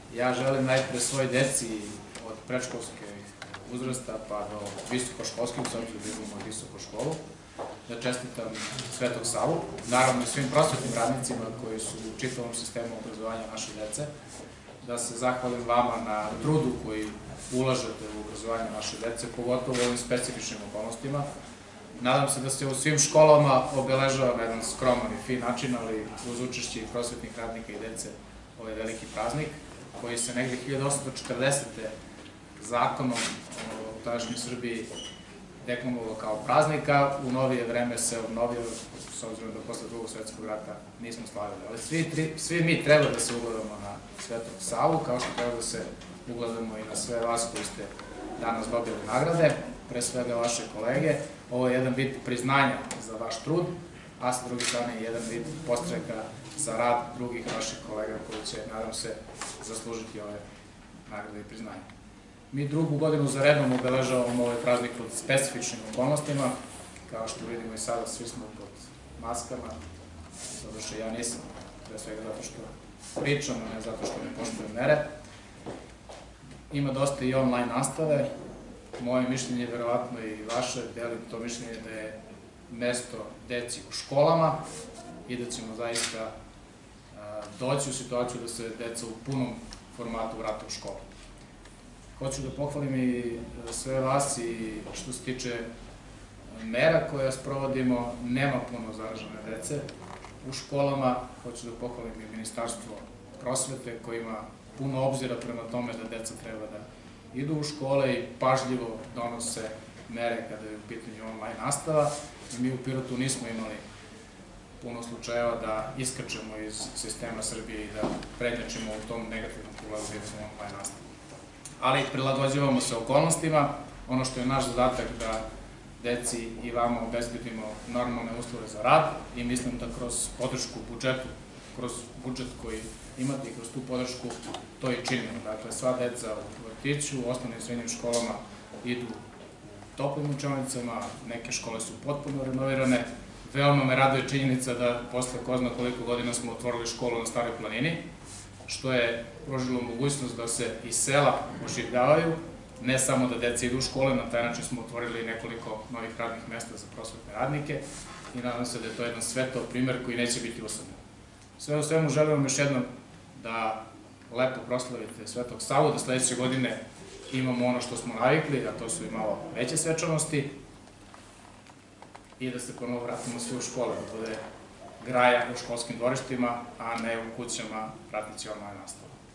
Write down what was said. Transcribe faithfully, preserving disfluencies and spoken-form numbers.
Ja želim najpre svoj deci od predškolske uzrasta pa do visokoškolskih, s obzirom da imamo visoku školu, da čestitam Svetog Savu, naravno i svim prosvetnim radnicima koji su u čitavom sistemu obrazovanja naše dece, da se zahvalim vama na trudu koji ulažete u obrazovanje naše dece, pogotovo u ovim specifičnim okolnostima. Nadam se da se u svim školama obeležava na jedan skroman i fin način, ali uz učešće i prosvetnih radnika i dece ovaj veliki praznik, koji se negde hiljadu osamsto četrdesete zakonom u tadašnjoj Srbiji deklamovao kao praznika, u novije vreme se obnovio, s obzirom da posle drugog svetskog rata nismo slavili. Ali svi mi treba da se ugledamo na Svetog Savu, kao što treba da se ugledamo i na sve vas koji ste danas dobili nagrade, pre svega vaše kolege. Ovo je jedan vid priznanja za vaš trud, a sa druge strane je jedan vid podstreka za rad drugih vaših kolega koji će, nadam se, zaslužiti ove nagrade i priznanja. Mi drugu godinu za redom obeležavamo ovaj praznik pod specifičnim okolnostima. Kao što vidimo i sada, svi smo pod maskama, zato što ja nisam, pre svega zato što pričam, a ne zato što ne poštujem mere. Ima dosta i online nastave. Moje mišljenje je verovatno i vaše, delim to mišljenje da je mesto deci u školama i da ćemo zaista doći u situaciju da se deca u punom formatu vrate u školu. Hoću da pohvalim i sve vas i što se tiče mera koje sprovodimo, nema puno zaražene dece u školama. Hoću da pohvalim i Ministarstvo prosvete koje ima puno obzira prema tome da deca treba da idu u škole i pažljivo donose mere kada je u pitanju online nastava. Mi u Pirotu nismo imali puno slučajeva da iskačemo iz sistema Srbije i da prednjačimo u tom negativnom pogledu online nastavu. Ali prilagođavamo se okolnostima. Ono što je naš zadatak da deci i vama obezbedimo normalne uslove za rad i mislim da kroz podršku budžetu, kroz budžet koji imate i kroz tu podršku to i činimo. Dakle, sva deca u vrtiću, u osnovnim i srednjim školama idu toplim učionicama, neke škole su potpuno renovirane. Veoma me raduje činjenica da posle ko zna koliko godina smo otvorili školu na Staroj planini, što je pružilo mogućnost da se iz sela oživljavaju, ne samo da deca idu u škole, na taj način smo otvorili nekoliko novih radnih mesta za prosvetne radnike i nadam se da je to jedan svetao primer koji neće biti usamljen. Sve u svemu želim vam još jednom da lepo proslavite Svetog Savu, da sledeće godine imamo ono što smo navikli, a to su i malo veće svečanosti i da se ponovo vratimo svi u škole, da bude graja u školskim dvorištima, a ne u kućama prateći online nastavu.